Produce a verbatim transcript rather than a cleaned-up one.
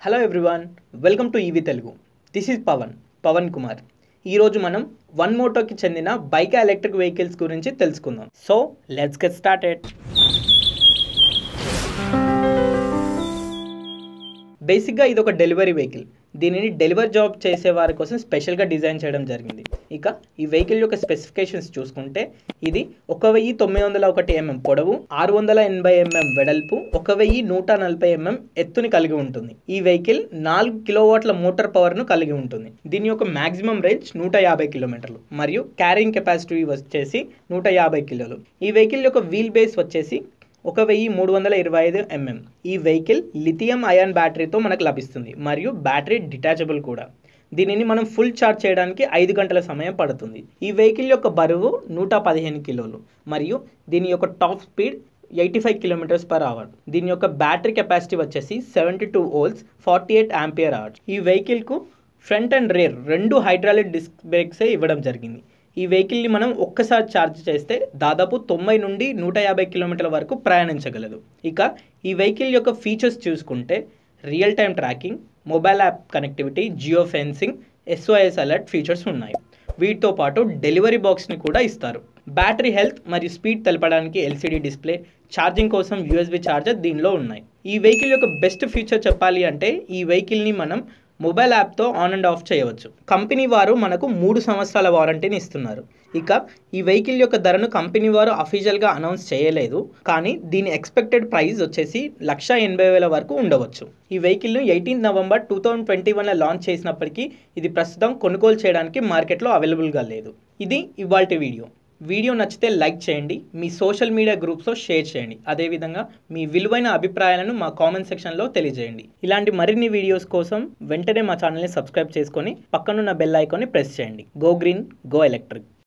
Hello everyone, welcome to EV Telugu. This is Pavan Pavan Kumar. ఈరోజు మనం one మోటోకి చెందిన బైక్ ఎలక్ట్రిక్ వెహికల్స్ గురించి తెలుసుకుందాం. So let's get started. బేసిక్గా ఇది ఒక డెలివరీ వెహికల్. దీనిని డెలివరీ జాబ్ చేసే వారి కోసం స్పెషల్గా డిజైన్ చేయడం జరిగింది. ఇక ఈ వెహికల్ యొక్క స్పెసిఫికేషన్స్ చూసుకుంటే ఇది ఒక వెయ్యి తొమ్మిది వందల ఒకటి ఎంఎం పొడవు, ఆరు వందల ఎనభై ఎంఎం వెడల్పు, ఒక వెయ్యి నూట నలభై ఎంఎం ఎత్తుని కలిగి ఉంటుంది. ఈ వెహికల్ నాలుగు కిలోవాట్ల మోటార్ పవర్ను కలిగి ఉంటుంది. దీని యొక్క మాక్సిమం రేంజ్ నూట యాభై కిలోమీటర్లు మరియు క్యారింగ్ కెపాసిటీ వచ్చేసి నూట యాభై కిలోలు. ఈ వెహికల్ యొక్క వీల్ బేస్ వచ్చేసి ఒక వెయ్యి మూడు వందల ఇరవై ఐదు ఎంఎం. ఈ వెహికల్ లిథియం అయాన్ బ్యాటరీతో మనకు లభిస్తుంది మరియు బ్యాటరీ డిటాచబుల్ కూడా. దీనిని మనం ఫుల్ ఛార్జ్ చేయడానికి ఐదు గంటల సమయం పడుతుంది. ఈ వెహికల్ యొక్క బరువు నూట పదిహేను కిలోలు మరియు దీని యొక్క top speed eighty five kilometres per hour. దీని యొక్క బ్యాటరీ కెపాసిటీ వచ్చేసి seventy two volts forty eight ampere hours. ఈ వెహికల్కు ఫ్రంట్ అండ్ రేర్ రెండు హైడ్రాలిక్ డిస్క్ బ్రేక్సే ఇవ్వడం జరిగింది. ఈ వెహికల్ని మనం ఒక్కసారి ఛార్జ్ చేస్తే దాదాపు తొంభై నుండి నూట యాభై కిలోమీటర్ల వరకు ప్రయాణించగలదు. ఇక ఈ వెహికల్ యొక్క ఫీచర్స్ చూసుకుంటే real time tracking, mobile app connectivity, geo fencing, SOS alert features ఉన్నాయి. వీటితో పాటు డెలివరీ బాక్స్ని కూడా ఇస్తారు. బ్యాటరీ హెల్త్ మరియు స్పీడ్ తెలపడానికి ఎల్సిడి డిస్ప్లే, ఛార్జింగ్ కోసం యూఎస్బి ఛార్జర్ దీనిలో ఉన్నాయి. ఈ వెహికల్ యొక్క బెస్ట్ ఫీచర్ చెప్పాలి అంటే ఈ వెహికల్ని మనం మొబైల్ యాప్తో ఆన్ అండ్ ఆఫ్ చేయవచ్చు. కంపెనీ వారు మనకు మూడు సంవత్సరాల వారంటీని ఇస్తున్నారు. ఇక ఈ వెహికల్ యొక్క ధరను కంపెనీ వారు అఫీషియల్గా అనౌన్స్ చేయలేదు, కానీ దీని ఎక్స్పెక్టెడ్ ప్రైస్ వచ్చేసి లక్ష ఎనభై వేల వరకు ఉండవచ్చు. ఈ వెహికల్ను eighteenth November two thousand twenty వన్లో లాంచ్ చేసినప్పటికీ ఇది ప్రస్తుతం కొనుగోలు చేయడానికి మార్కెట్లో అవైలబుల్గా లేదు. ఇది ఇవాల్టి వీడియో. వీడియో నచ్చితే లైక్ చేయండి, మీ సోషల్ మీడియా గ్రూప్స్లో షేర్ చేయండి. అదేవిధంగా మీ విలువైన అభిప్రాయాలను మా కామెంట్ సెక్షన్లో తెలియజేయండి. ఇలాంటి మరిన్ని వీడియోస్ కోసం వెంటనే మా ఛానల్ని సబ్స్క్రైబ్ చేసుకొని పక్కనున్న బెల్ ఐకాన్ని ప్రెస్ చేయండి. Go green, go electric.